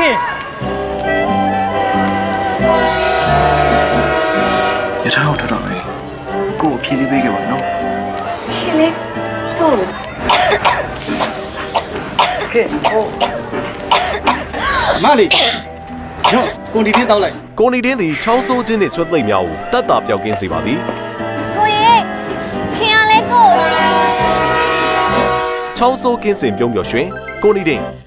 ခင်ရထားအောင်ထွက်တော့မယ်ကို့ဖြေးလေးပေးခဲ့ပါနော်ဖြေးလေးကိုခင်ဟိုမလေးညောကိုဒီတင်းတောက်လိုက်ကိုနီတင်းသည်ချောင်းဆိုးခြင်းနှင့်ချွတ်သိမ့်များကိုတတ်တာပြောက်ကင်းစေပါသည်ကိုရဲ့ခင်ရလဲကိုချောင်းဆိုးကင်းစင်ပြုံးပျော်ရွှင်ကိုနီတင်း